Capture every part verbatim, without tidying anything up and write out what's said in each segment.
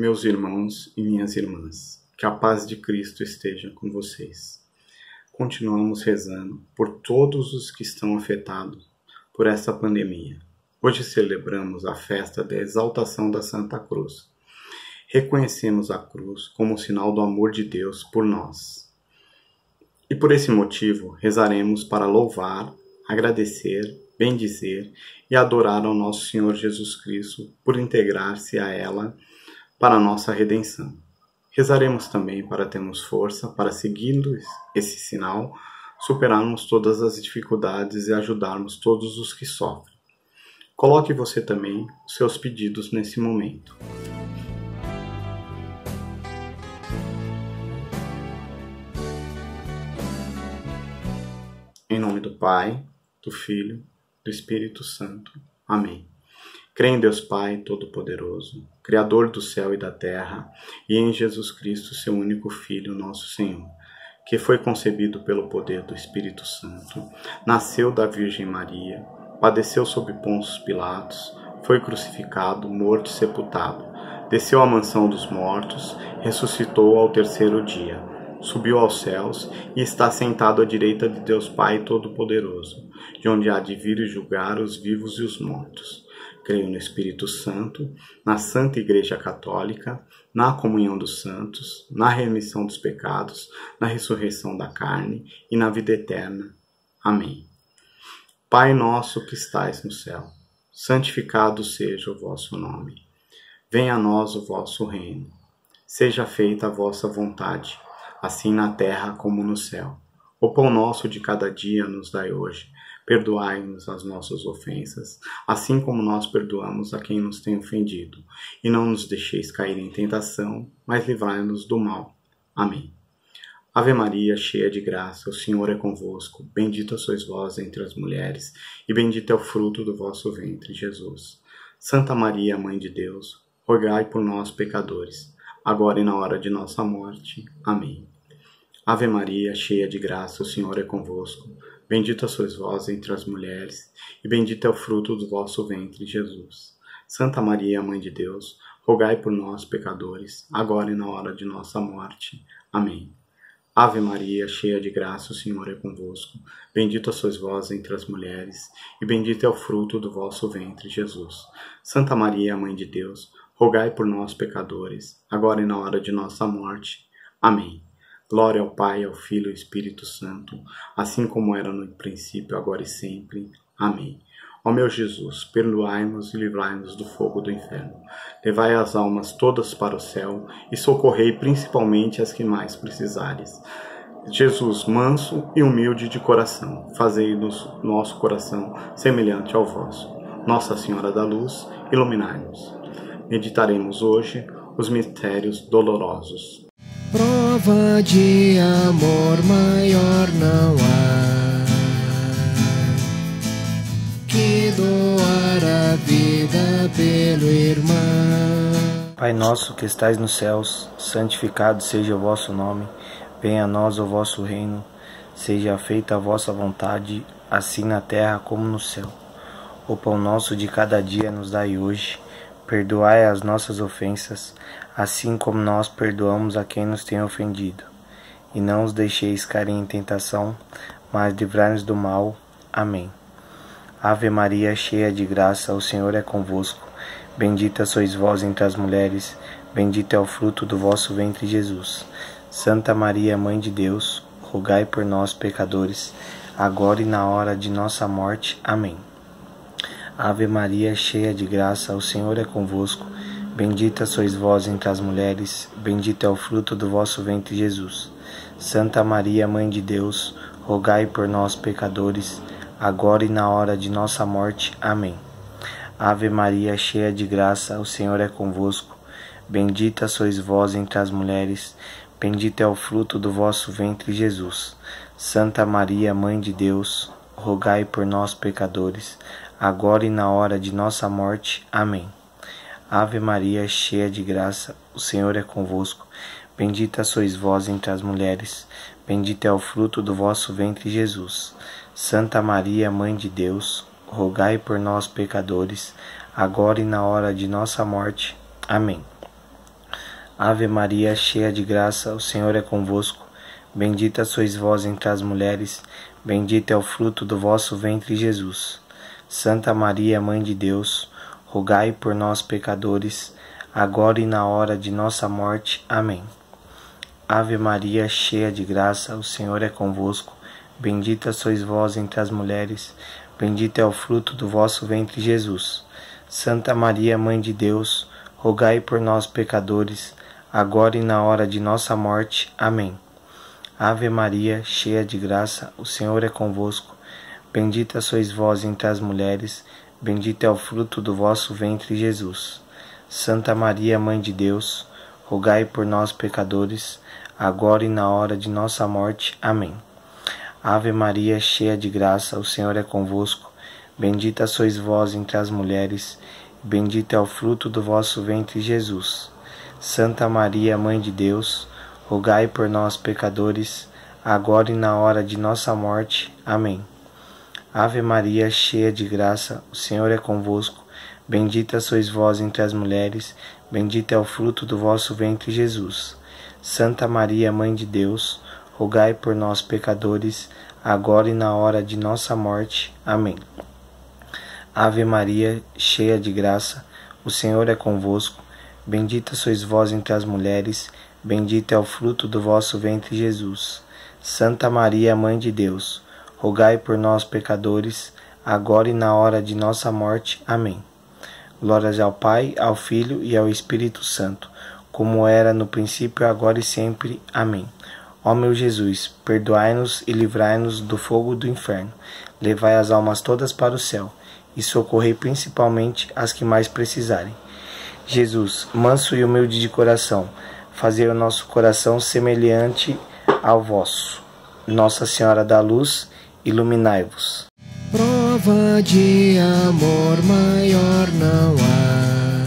meus irmãos e minhas irmãs, que a paz de Cristo esteja com vocês. Continuamos rezando por todos os que estão afetados por esta pandemia. Hoje celebramos a festa da exaltação da Santa Cruz. Reconhecemos a cruz como sinal do amor de Deus por nós. E por esse motivo, rezaremos para louvar, agradecer, bendizer e adorar ao nosso Senhor Jesus Cristo por integrar-se a ela para a nossa redenção. Rezaremos também para termos força para, seguindo esse sinal, superarmos todas as dificuldades e ajudarmos todos os que sofrem. Coloque você também os seus pedidos nesse momento. Em nome do Pai, do Filho, do Espírito Santo. Amém. Creio em Deus Pai Todo-Poderoso, Criador do céu e da terra, e em Jesus Cristo, seu único Filho, nosso Senhor, que foi concebido pelo poder do Espírito Santo, nasceu da Virgem Maria, padeceu sob Pôncio Pilatos, foi crucificado, morto e sepultado, desceu à mansão dos mortos, ressuscitou ao terceiro dia, subiu aos céus e está sentado à direita de Deus Pai Todo-Poderoso, de onde há de vir e julgar os vivos e os mortos. Creio no Espírito Santo, na Santa Igreja Católica, na comunhão dos santos, na remissão dos pecados, na ressurreição da carne e na vida eterna. Amém. Pai nosso que estais no céu, santificado seja o vosso nome. Venha a nós o vosso reino. Seja feita a vossa vontade, assim na terra como no céu. O pão nosso de cada dia nos dai hoje. Perdoai-nos as nossas ofensas, assim como nós perdoamos a quem nos tem ofendido. E não nos deixeis cair em tentação, mas livrai-nos do mal. Amém. Ave Maria, cheia de graça, o Senhor é convosco. Bendita sois vós entre as mulheres, e bendito é o fruto do vosso ventre, Jesus. Santa Maria, Mãe de Deus, rogai por nós, pecadores, agora e na hora de nossa morte. Amém. Ave Maria, cheia de graça, o Senhor é convosco. Bendita sois vós entre as mulheres, e bendito é o fruto do vosso ventre, Jesus. Santa Maria, Mãe de Deus, rogai por nós, pecadores, agora e na hora de nossa morte. Amém. Ave Maria, cheia de graça, o Senhor é convosco. Bendita sois vós entre as mulheres, e bendito é o fruto do vosso ventre, Jesus. Santa Maria, Mãe de Deus, rogai por nós, pecadores, agora e na hora de nossa morte. Amém. Glória ao Pai, ao Filho e ao Espírito Santo, assim como era no princípio, agora e sempre. Amém. Ó meu Jesus, perdoai-nos e livrai-nos do fogo do inferno. Levai as almas todas para o céu e socorrei principalmente as que mais precisares. Jesus, manso e humilde de coração, fazei-nos nosso coração semelhante ao vosso. Nossa Senhora da Luz, iluminai-nos. Meditaremos hoje os mistérios dolorosos. Prova de amor maior não há que doar a vida pelo irmão. Pai nosso que estais nos céus, santificado seja o vosso nome. Venha a nós o vosso reino. Seja feita a vossa vontade, assim na terra como no céu. O pão nosso de cada dia nos dai hoje. Perdoai as nossas ofensas, assim como nós perdoamos a quem nos tem ofendido. E não os deixeis cair em tentação, mas livrai-nos do mal. Amém. Ave Maria, cheia de graça, o Senhor é convosco. Bendita sois vós entre as mulheres, bendito é o fruto do vosso ventre, Jesus. Santa Maria, Mãe de Deus, rogai por nós, pecadores, agora e na hora de nossa morte. Amém. Ave Maria, cheia de graça, o Senhor é convosco. Bendita sois vós entre as mulheres, bendito é o fruto do vosso ventre, Jesus. Santa Maria, Mãe de Deus, rogai por nós, pecadores, agora e na hora de nossa morte. Amém. Ave Maria, cheia de graça, o Senhor é convosco. Bendita sois vós entre as mulheres, bendito é o fruto do vosso ventre, Jesus. Santa Maria, Mãe de Deus, rogai por nós, pecadores, agora e na hora de nossa morte. Amém. Ave Maria, cheia de graça, o Senhor é convosco. Bendita sois vós entre as mulheres, bendito é o fruto do vosso ventre, Jesus. Santa Maria, Mãe de Deus, rogai por nós, pecadores, agora e na hora de nossa morte. Amém. Ave Maria, cheia de graça, o Senhor é convosco. Bendita sois vós entre as mulheres, bendito é o fruto do vosso ventre, Jesus. Santa Maria, Mãe de Deus, rogai por nós, pecadores, agora e na hora de nossa morte. Amém. Ave Maria, cheia de graça, o Senhor é convosco. Bendita sois vós entre as mulheres, bendito é o fruto do vosso ventre, Jesus. Santa Maria, Mãe de Deus, rogai por nós, pecadores, agora e na hora de nossa morte. Amém. Ave Maria, cheia de graça, o Senhor é convosco. Bendita sois vós entre as mulheres, bendito é o fruto do vosso ventre, Jesus. Santa Maria, Mãe de Deus, rogai por nós, pecadores, agora e na hora de nossa morte. Amém. Ave Maria, cheia de graça, o Senhor é convosco. Bendita sois vós entre as mulheres, bendito é o fruto do vosso ventre, Jesus. Santa Maria, Mãe de Deus, rogai por nós, pecadores, agora e na hora de nossa morte. Amém. Ave Maria, cheia de graça, o Senhor é convosco. Bendita sois vós entre as mulheres, bendito é o fruto do vosso ventre, Jesus. Santa Maria, Mãe de Deus, rogai por nós, pecadores, agora e na hora de nossa morte. Amém. Ave Maria, cheia de graça, o Senhor é convosco. Bendita sois vós entre as mulheres, bendito é o fruto do vosso ventre, Jesus. Santa Maria, Mãe de Deus, rogai por nós, pecadores, agora e na hora de nossa morte. Amém. Glórias ao Pai, ao Filho e ao Espírito Santo, como era no princípio, agora e sempre. Amém. Ó meu Jesus, perdoai-nos e livrai-nos do fogo do inferno. Levai as almas todas para o céu e socorrei principalmente as que mais precisarem. Jesus, manso e humilde de coração, fazei o nosso coração semelhante ao vosso. Nossa Senhora da Luz, iluminai-vos. Prova de amor maior não há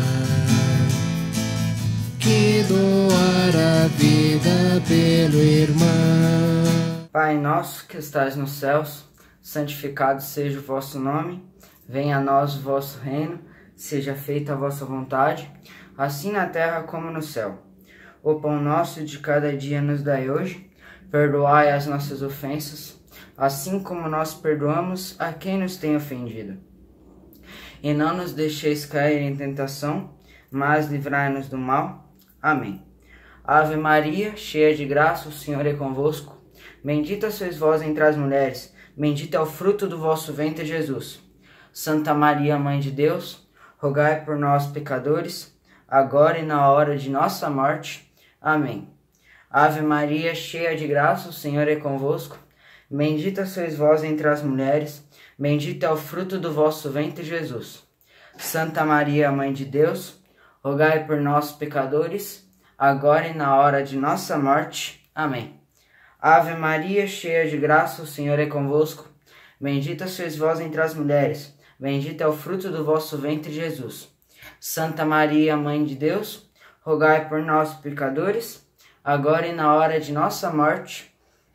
que doar a vida pelo irmão. Pai nosso que estais nos céus, santificado seja o vosso nome. Venha a nós o vosso reino. Seja feita a vossa vontade, assim na terra como no céu. O pão nosso de cada dia nos dai hoje. Perdoai as nossas ofensas, assim como nós perdoamos a quem nos tem ofendido. E não nos deixeis cair em tentação, mas livrai-nos do mal. Amém. Ave Maria, cheia de graça, o Senhor é convosco. Bendita sois vós entre as mulheres, bendito é o fruto do vosso ventre, Jesus. Santa Maria, Mãe de Deus, rogai por nós, pecadores, agora e na hora de nossa morte. Amém. Ave Maria, cheia de graça, o Senhor é convosco. Bendita sois vós entre as mulheres, bendito é o fruto do vosso ventre, Jesus. Santa Maria, Mãe de Deus, rogai por nós, pecadores, agora e na hora de nossa morte. Amém. Ave Maria, cheia de graça, o Senhor é convosco. Bendita sois vós entre as mulheres, bendito é o fruto do vosso ventre, Jesus. Santa Maria, Mãe de Deus, rogai por nós, pecadores, agora e na hora de nossa morte.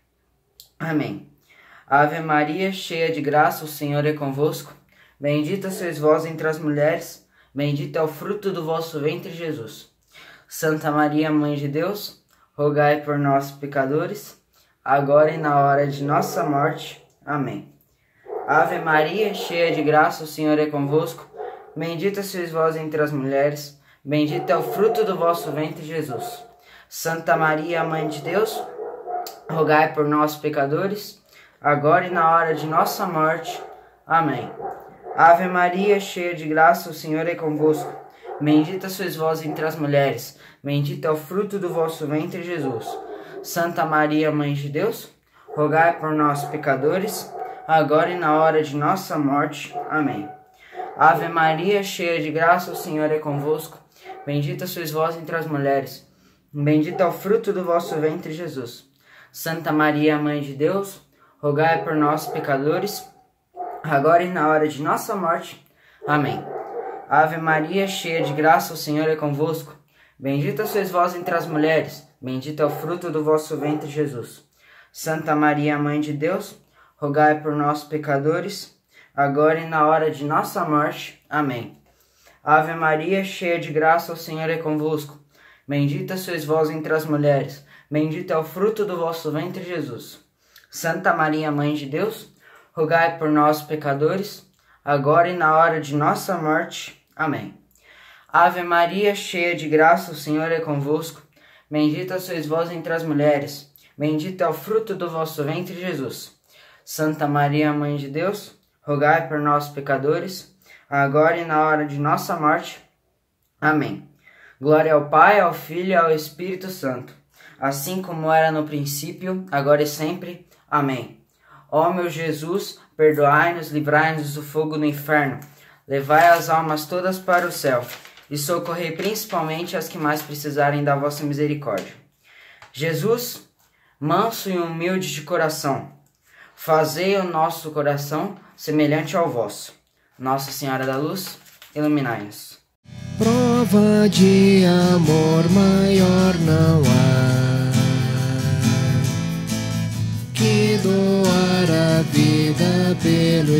Amém. Ave Maria, cheia de graça, o Senhor é convosco. Bendita sois vós entre as mulheres, bendito é o fruto do vosso ventre, Jesus. Santa Maria, Mãe de Deus, rogai por nós, pecadores, agora e na hora de nossa morte. Amém. Ave Maria, cheia de graça, o Senhor é convosco. Bendita sois vós entre as mulheres, bendito é o fruto do vosso ventre, Jesus. Santa Maria, Mãe de Deus, rogai por nós, pecadores, agora e na hora de nossa morte. Amém. Ave Maria, cheia de graça, o Senhor é convosco. Bendita sois vós entre as mulheres, bendito é o fruto do vosso ventre, Jesus. Santa Maria, Mãe de Deus, rogai por nós, pecadores, agora e na hora de nossa morte. Amém. Ave Maria, cheia de graça, o Senhor é convosco. Bendita sois vós entre as mulheres, bendito é o fruto do vosso ventre, Jesus. Santa Maria, Mãe de Deus, rogai por nós, pecadores, agora e na hora de nossa morte. Amém. Ave Maria, cheia de graça, o Senhor é convosco. Bendita sois vós entre as mulheres, bendito é o fruto do vosso ventre, Jesus. Santa Maria, Mãe de Deus, rogai por nós, pecadores, agora e na hora de nossa morte. Amém. Ave Maria, cheia de graça, o Senhor é convosco. Bendita sois vós entre as mulheres, bendito é o fruto do vosso ventre, Jesus. Santa Maria, Mãe de Deus, rogai por nós, pecadores, agora e na hora de nossa morte. Amém. Ave Maria, cheia de graça, o Senhor é convosco. Bendita sois vós entre as mulheres, bendito é o fruto do vosso ventre, Jesus. Santa Maria, Mãe de Deus, rogai por nós, pecadores, agora e na hora de nossa morte. Amém. Glória ao Pai, ao Filho e ao Espírito Santo, assim como era no princípio, agora e sempre. Amém. Ó meu Jesus, perdoai-nos, livrai-nos do fogo do inferno, levai as almas todas para o céu, e socorrei principalmente as que mais precisarem da vossa misericórdia. Jesus, manso e humilde de coração, fazei o nosso coração semelhante ao vosso. Nossa Senhora da Luz, iluminai-nos. Prova de amor maior não há que doar a vida pelo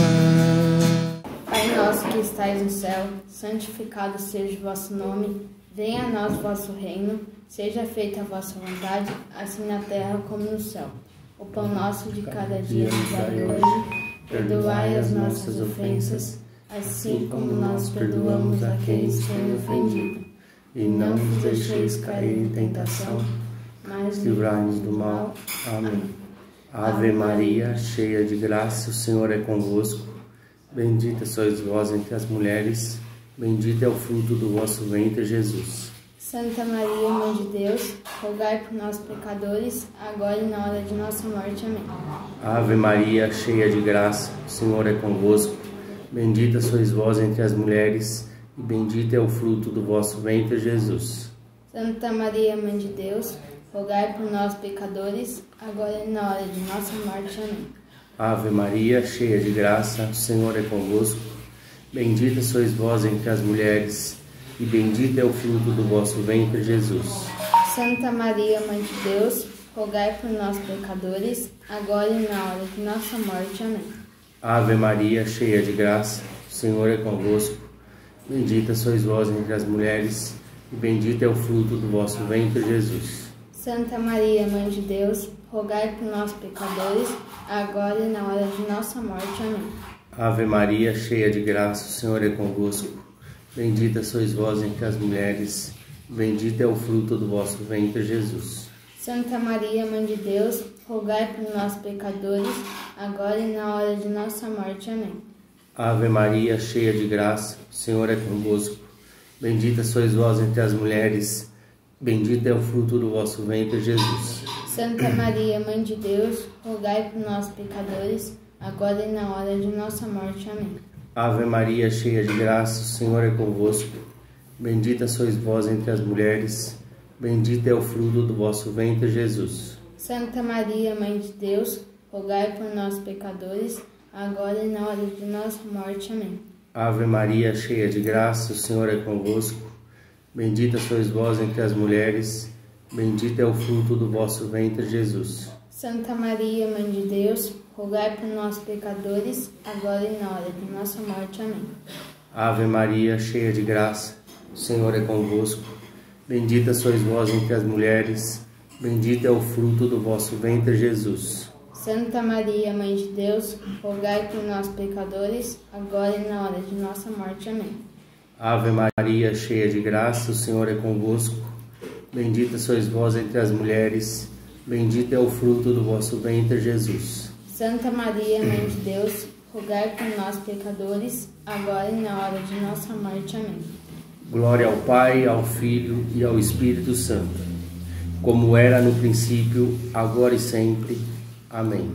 irmão. Pai nosso que estais no céu, santificado seja o vosso nome, venha a nós o vosso reino, seja feita a vossa vontade, assim na terra como no céu. O pão nosso de cada dia nos dai hoje, perdoai as nossas ofensas, assim como nós perdoamos a quem nos tem ofendido. E não nos deixeis cair em tentação, mas livrai-nos do mal. Amém. Ave Maria, cheia de graça, o Senhor é convosco. Bendita sois vós entre as mulheres, bendito é o fruto do vosso ventre, Jesus. Santa Maria, Mãe de Deus, rogai por nós pecadores, agora e na hora de nossa morte. Amém. Ave Maria, cheia de graça, o Senhor é convosco. Bendita sois vós entre as mulheres, e bendito é o fruto do vosso ventre, Jesus. Santa Maria, Mãe de Deus, rogai por nós pecadores, agora e na hora de nossa morte. Amém. Ave Maria, cheia de graça, o Senhor é convosco. Bendita sois vós entre as mulheres, e bendito é o fruto do vosso ventre, Jesus. Santa Maria, Mãe de Deus, rogai por nós pecadores, agora e na hora de nossa morte. Amém. Ave Maria, cheia de graça, o Senhor é convosco. Bendita sois vós entre as mulheres, e bendito é o fruto do vosso ventre, Jesus. Santa Maria, Mãe de Deus, rogai por nós pecadores, agora e na hora de nossa morte. Amém. Ave Maria, cheia de graça, o Senhor é convosco. Bendita sois vós entre as mulheres, bendito é o fruto do vosso ventre, Jesus. Santa Maria, Mãe de Deus, rogai por nós pecadores, agora e na hora de nossa morte. Amém. Ave Maria, cheia de graça, o Senhor é convosco. Bendita sois vós entre as mulheres, bendito é o fruto do vosso ventre, Jesus. Santa Maria, Mãe de Deus, rogai por nós pecadores, agora e na hora de nossa morte. Amém. Ave Maria, cheia de graça, o Senhor é convosco. Bendita sois vós entre as mulheres, bendito é o fruto do vosso ventre, Jesus. Santa Maria, Mãe de Deus, rogai por nós pecadores, agora e na hora de nossa morte. Amém. Ave Maria, cheia de graça, o Senhor é convosco. Bendita sois vós entre as mulheres, bendito é o fruto do vosso ventre, Jesus. Santa Maria, Mãe de Deus, rogai por nós pecadores, agora e na hora de nossa morte. Amém. Ave Maria, cheia de graça, o Senhor é convosco. Bendita sois vós entre as mulheres, bendito é o fruto do vosso ventre, Jesus. Santa Maria, Mãe de Deus, rogai por nós pecadores, agora e na hora de nossa morte. Amém. Ave Maria, cheia de graça, o Senhor é convosco. Bendita sois vós entre as mulheres, bendito é o fruto do vosso ventre, Jesus. Santa Maria, Mãe de Deus, rogai por nós pecadores, agora e na hora de nossa morte. Amém. Glória ao Pai, ao Filho e ao Espírito Santo, como era no princípio, agora e sempre. Amém.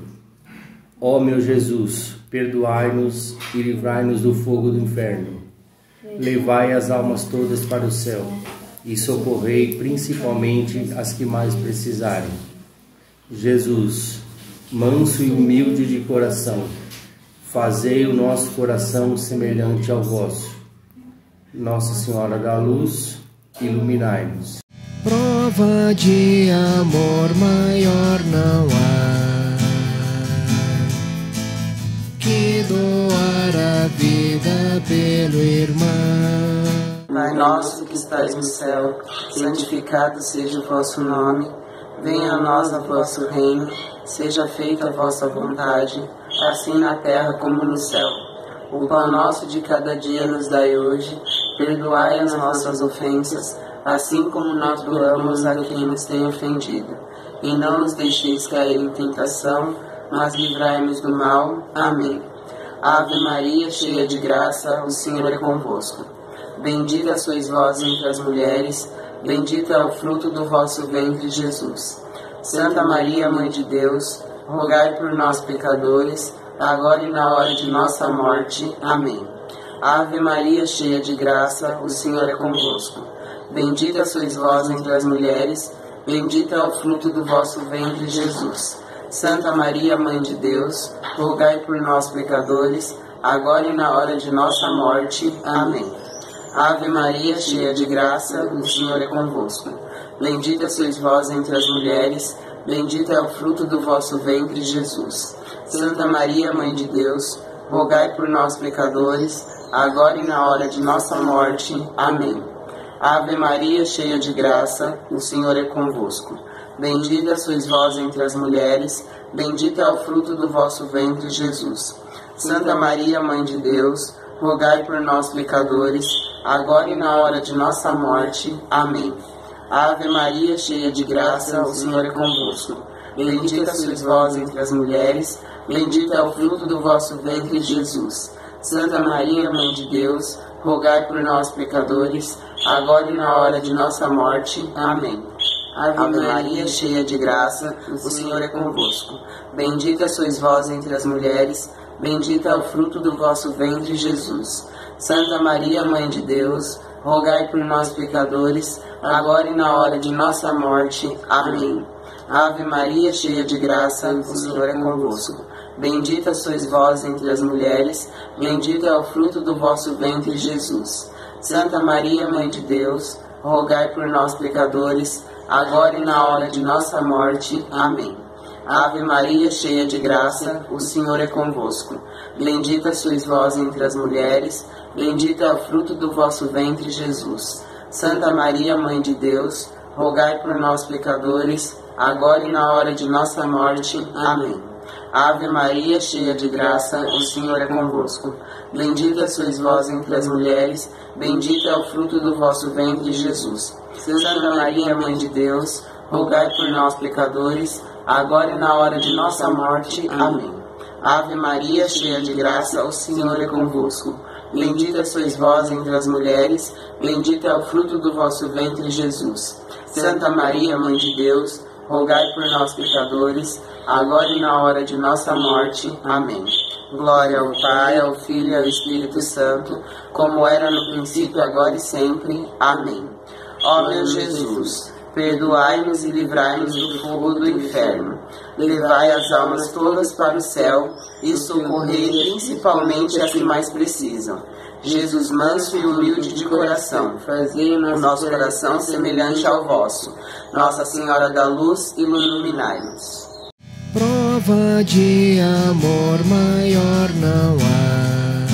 Ó meu Jesus, perdoai-nos e livrai-nos do fogo do inferno. Levai as almas todas para o céu e socorrei principalmente as que mais precisarem. Jesus, manso e humilde de coração, fazei o nosso coração semelhante ao vosso. Nossa Senhora da Luz, iluminai-nos. Prova de amor maior não há que doar a vida pelo irmão. Pai nosso que que estais no céu, santificado seja o vosso nome. Venha a nós o vosso reino, seja feita a vossa vontade, assim na terra como no céu. O pão nosso de cada dia nos dai hoje, perdoai as nossas ofensas, assim como nós perdoamos a quem nos tem ofendido. E não nos deixeis cair em tentação, mas livrai-nos do mal. Amém. Ave Maria, cheia de graça, o Senhor é convosco. Bendita sois vós entre as mulheres, bendito é o fruto do vosso ventre, Jesus. Santa Maria, Mãe de Deus, rogai por nós, pecadores, agora e na hora de nossa morte. Amém. Ave Maria, cheia de graça, o Senhor é convosco. Bendita sois vós entre as mulheres, bendito é o fruto do vosso ventre, Jesus. Santa Maria, Mãe de Deus, rogai por nós, pecadores, agora e na hora de nossa morte. Amém. Ave Maria, cheia de graça, o Senhor é convosco. Bendita sois vós entre as mulheres, bendito é o fruto do vosso ventre, Jesus. Santa Maria, Mãe de Deus, rogai por nós, pecadores, agora e na hora de nossa morte. Amém. Ave Maria, cheia de graça, o Senhor é convosco. Bendita sois vós entre as mulheres, bendito é o fruto do vosso ventre, Jesus. Santa Maria, Mãe de Deus, rogai por nós, pecadores, agora e na hora de nossa morte. Amém. Ave Maria, cheia de graça, o Senhor é convosco. Bendita sois vós entre as mulheres, bendito é o fruto do vosso ventre, Jesus. Santa Maria, Mãe de Deus, rogai por nós, pecadores, agora e na hora de nossa morte. Amém. Ave Maria, cheia de graça, o Senhor é convosco. Bendita sois vós entre as mulheres, bendito é o fruto do vosso ventre, Jesus. Santa Maria, Mãe de Deus, rogai por nós, pecadores, agora e na hora de nossa morte. Amém. Ave Maria, cheia de graça, o Senhor é convosco. Bendita sois vós entre as mulheres, bendito é o fruto do vosso ventre, Jesus. Santa Maria, Mãe de Deus, rogai por nós, pecadores, agora e na hora de nossa morte. Amém. Ave Maria, cheia de graça, o Senhor é convosco. Bendita sois vós entre as mulheres, bendito é o fruto do vosso ventre, Jesus. Santa Maria, Mãe de Deus, rogai por nós, pecadores, agora e na hora de nossa morte. Amém. Ave Maria, cheia de graça, o Senhor é convosco. Bendita sois vós entre as mulheres, bendito é o fruto do vosso ventre, Jesus. Santa Maria, Mãe de Deus, rogai por nós, pecadores, agora e na hora de nossa morte. Amém. Ave Maria, cheia de graça, o Senhor é convosco. Bendita sois vós entre as mulheres, bendito é o fruto do vosso ventre, Jesus. Santa Maria, Mãe de Deus, rogai por nós, pecadores, agora e na hora de nossa morte. Amém. Glória ao Pai, ao Filho e ao Espírito Santo, como era no princípio, agora e sempre. Amém. Ó meu Jesus, perdoai-nos e livrai-nos do fogo do inferno. Levai as almas todas para o céu e socorrei principalmente as que mais precisam. Jesus manso e humilde de coração, fazei o nosso coração semelhante ao vosso. Nossa Senhora da Luz, iluminai-nos. Prova de amor maior não há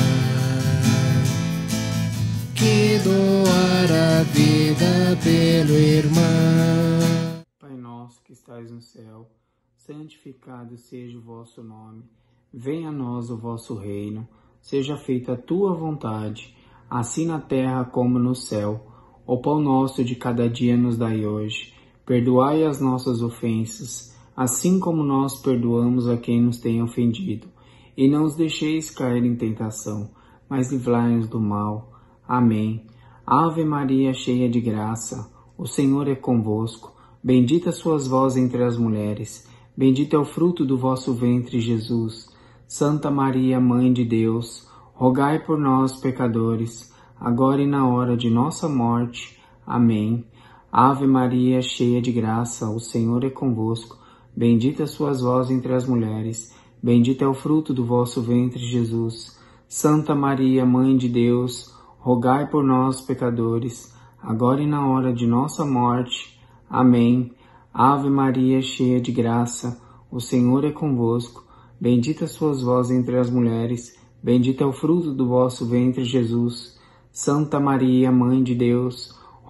que doar a vida pelo irmão. Pai nosso que estais no céu, santificado seja o vosso nome. Venha a nós o vosso reino. Seja feita a tua vontade, assim na terra como no céu. O pão nosso de cada dia nos dai hoje. Perdoai as nossas ofensas, assim como nós perdoamos a quem nos tem ofendido. E não os deixeis cair em tentação, mas livrai-nos do mal. Amém. Ave Maria, cheia de graça, o Senhor é convosco. Bendita sois vós entre as mulheres, bendito é o fruto do vosso ventre, Jesus. Santa Maria, Mãe de Deus, rogai por nós, pecadores, agora e na hora de nossa morte. Amém. Ave Maria, cheia de graça, o Senhor é convosco. Bendita sois vós entre as mulheres, bendito é o fruto do vosso ventre, Jesus. Santa Maria, Mãe de Deus, rogai por nós, pecadores, agora e na hora de nossa morte. Amém. Ave Maria, cheia de graça, o Senhor é convosco. Bendita sois vós entre as mulheres, bendito é o fruto do vosso ventre, Jesus. Santa Maria, Mãe de Deus,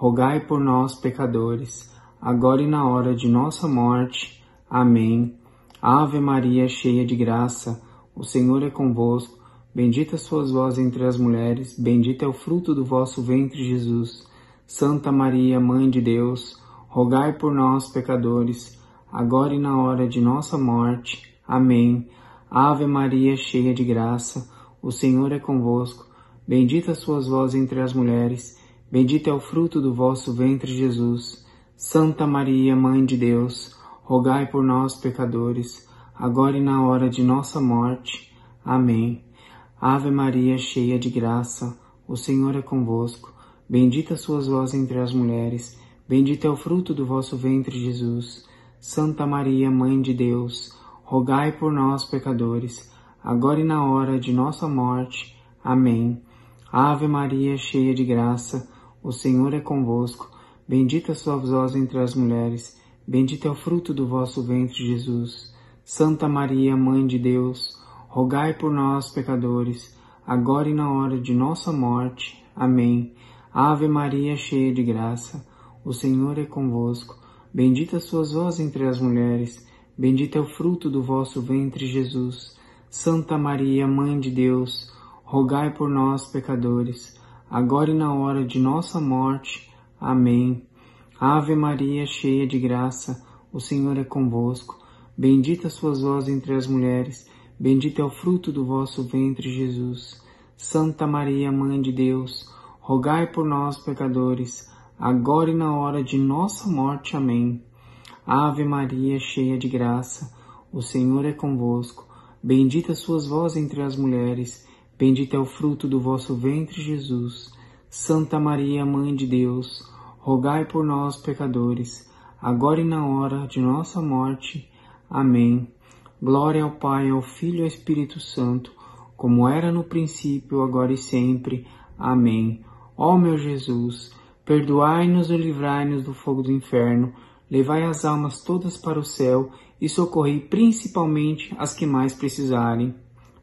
rogai por nós, pecadores, agora e na hora de nossa morte. Amém. Ave Maria, cheia de graça, o Senhor é convosco. Bendita sois vós entre as mulheres, bendito é o fruto do vosso ventre, Jesus. Santa Maria, Mãe de Deus, rogai por nós, pecadores, agora e na hora de nossa morte. Amém. Ave Maria, cheia de graça, o Senhor é convosco. Bendita sois vós entre as mulheres, bendito é o fruto do vosso ventre, Jesus. Santa Maria, Mãe de Deus, rogai por nós, pecadores, agora e na hora de nossa morte. Amém. Ave Maria, cheia de graça, o Senhor é convosco. Bendita sois vós entre as mulheres, bendito é o fruto do vosso ventre, Jesus. Santa Maria, Mãe de Deus, rogai por nós, pecadores, agora e na hora de nossa morte. Amém. Ave Maria, cheia de graça, o Senhor é convosco. Bendita sois vós entre as mulheres, bendito é o fruto do vosso ventre, Jesus. Santa Maria, Mãe de Deus, rogai por nós, pecadores, agora e na hora de nossa morte. Amém. Ave Maria, cheia de graça, o Senhor é convosco. Bendita sois vós entre as mulheres, bendito é o fruto do vosso ventre, Jesus. Santa Maria, Mãe de Deus, rogai por nós, pecadores, agora e na hora de nossa morte. Amém. Ave Maria, cheia de graça, o Senhor é convosco. Bendita sois vós entre as mulheres, bendito é o fruto do vosso ventre, Jesus. Santa Maria, Mãe de Deus, rogai por nós, pecadores, agora e na hora de nossa morte. Amém. Ave Maria, cheia de graça, o Senhor é convosco. Bendita sois vós entre as mulheres, bendito é o fruto do vosso ventre, Jesus. Santa Maria, Mãe de Deus, rogai por nós, pecadores, agora e na hora de nossa morte. Amém. Glória ao Pai, ao Filho e ao Espírito Santo, como era no princípio, agora e sempre. Amém. Ó meu Jesus, perdoai-nos e livrai-nos do fogo do inferno, levai as almas todas para o céu e socorrei principalmente as que mais precisarem.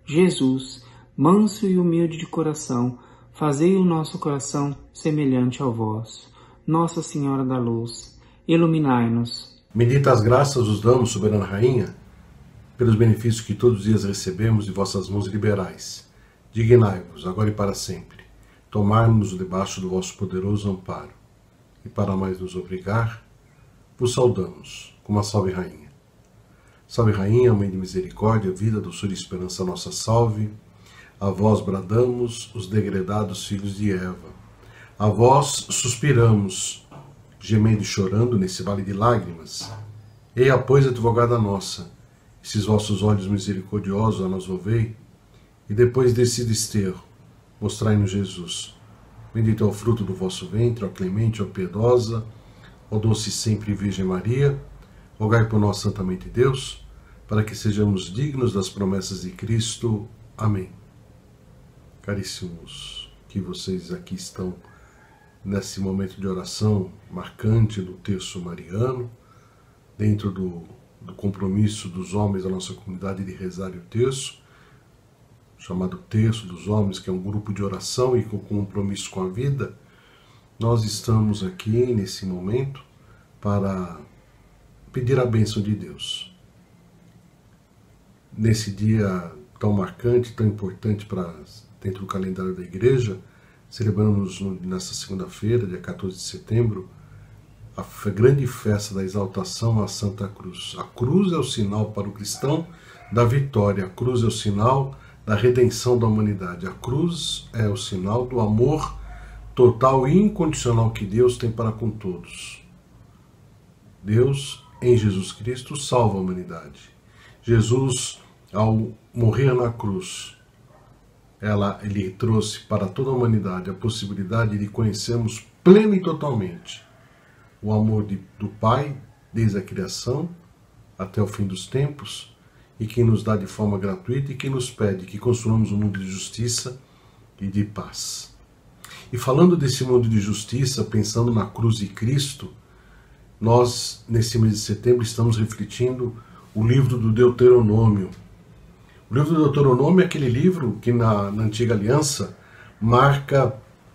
Jesus, manso e humilde de coração, fazei o nosso coração semelhante ao vosso. Nossa Senhora da Luz, iluminai-nos. Bendita as graças os damos, soberana Rainha, pelos benefícios que todos os dias recebemos de vossas mãos liberais. Dignai-vos, agora e para sempre, tomar-nos debaixo do vosso poderoso amparo. E para mais nos obrigar, vos saudamos, como a Salve Rainha. Salve Rainha, Mãe de Misericórdia, vida, doçura e esperança, nossa salve. A vós bradamos, os degredados filhos de Eva. A vós suspiramos, gemendo e chorando nesse vale de lágrimas. Eia, pois, advogada nossa, esses vossos olhos misericordiosos a nós volvei, e depois desse desterro, mostrai-nos Jesus. Bendito é o fruto do vosso ventre, ó clemente, ó piedosa, ó doce sempre Virgem Maria, rogai por nós, Santa Mãe de Deus, para que sejamos dignos das promessas de Cristo. Amém. Caríssimos, que vocês aqui estão nesse momento de oração marcante do terço mariano, dentro do, do compromisso dos homens da nossa comunidade de rezar o terço, chamado Terço dos Homens, que é um grupo de oração e com compromisso com a vida. Nós estamos aqui nesse momento para pedir a bênção de Deus. Nesse dia tão marcante, tão importante para dentro do calendário da Igreja, celebramos nesta segunda-feira, dia quatorze de setembro, a grande festa da exaltação à Santa Cruz. A cruz é o sinal para o cristão da vitória, a cruz é o sinal da redenção da humanidade, a cruz é o sinal do amor total e incondicional que Deus tem para com todos. Deus, em Jesus Cristo, salva a humanidade. Jesus, ao morrer na cruz, ela, ele trouxe para toda a humanidade a possibilidade de conhecermos plena e totalmente o amor de, do Pai, desde a criação até o fim dos tempos, e que nos dá de forma gratuita e que nos pede que construamos um mundo de justiça e de paz. E falando desse mundo de justiça, pensando na cruz de Cristo, nós, nesse mês de setembro, estamos refletindo o livro do Deuteronômio. O livro do Deuteronômio é aquele livro que na, na Antiga Aliança marca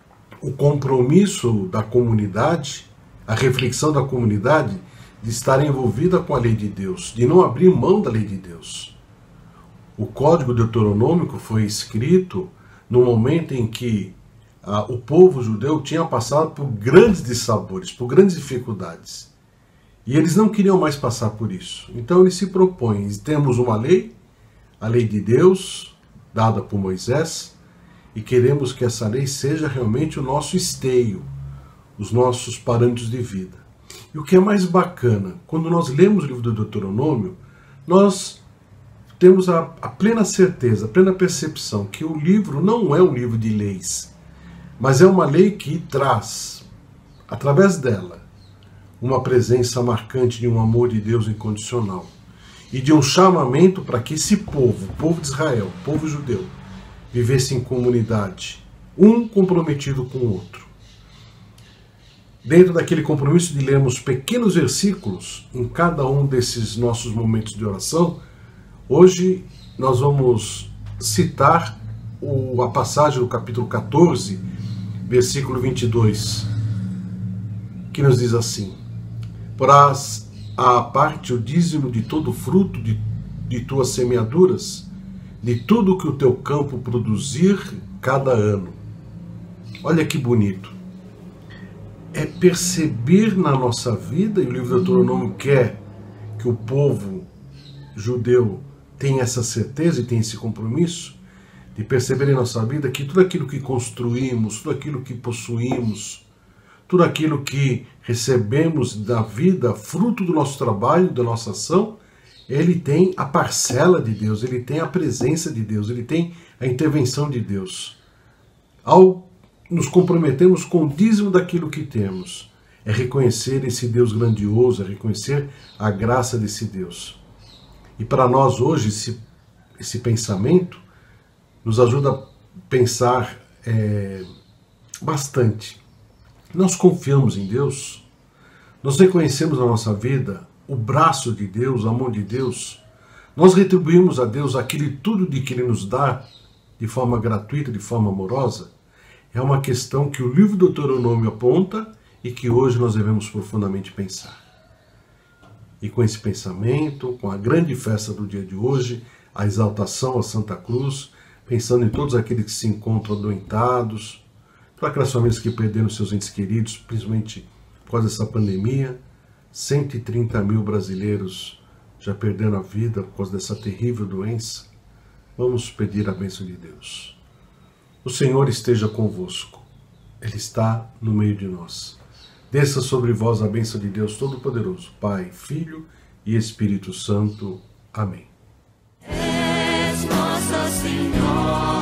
o compromisso da comunidade, a reflexão da comunidade de estar envolvida com a lei de Deus, de não abrir mão da lei de Deus. O Código Deuteronômico foi escrito no momento em que ah, o povo judeu tinha passado por grandes dissabores, por grandes dificuldades. E eles não queriam mais passar por isso. Então eles se propõem, temos uma lei, a lei de Deus, dada por Moisés, e queremos que essa lei seja realmente o nosso esteio, os nossos parâmetros de vida. E o que é mais bacana, quando nós lemos o livro do Deuteronômio, nós temos a, a plena certeza, a plena percepção que o livro não é um livro de leis, mas é uma lei que traz, através dela, uma presença marcante de um amor de Deus incondicional e de um chamamento para que esse povo, o povo de Israel, o povo judeu, vivesse em comunidade, um comprometido com o outro. Dentro daquele compromisso de lermos pequenos versículos em cada um desses nossos momentos de oração, hoje nós vamos citar o, a passagem do capítulo quatorze, versículo vinte e dois, que nos diz assim: porás à parte o dízimo de todo fruto de, de tuas semeaduras, de tudo que o teu campo produzir cada ano. Olha que bonito. É perceber na nossa vida, e o livro do Deuteronômio quer que o povo judeu tenha essa certeza e tenha esse compromisso, de perceber em nossa vida que tudo aquilo que construímos, tudo aquilo que possuímos, tudo aquilo que recebemos da vida, fruto do nosso trabalho, da nossa ação, ele tem a parcela de Deus, ele tem a presença de Deus, ele tem a intervenção de Deus. Ao nos comprometemos com o dízimo daquilo que temos, é reconhecer esse Deus grandioso, é reconhecer a graça desse Deus. E para nós hoje, esse, esse pensamento nos ajuda a pensar é, bastante. Nós confiamos em Deus, nós reconhecemos na nossa vida o braço de Deus, a mão de Deus, nós retribuímos a Deus aquele tudo de que Ele nos dá de forma gratuita, de forma amorosa. É uma questão que o livro do Deuteronômio aponta e que hoje nós devemos profundamente pensar. E com esse pensamento, com a grande festa do dia de hoje, a exaltação à Santa Cruz, pensando em todos aqueles que se encontram adoentados, para aquelas famílias que perderam seus entes queridos, principalmente por causa dessa pandemia, cento e trinta mil brasileiros já perderam a vida por causa dessa terrível doença. Vamos pedir a bênção de Deus. O Senhor esteja convosco, Ele está no meio de nós. Desça sobre vós a bênção de Deus Todo-Poderoso, Pai, Filho e Espírito Santo. Amém. És Nossa Senhora.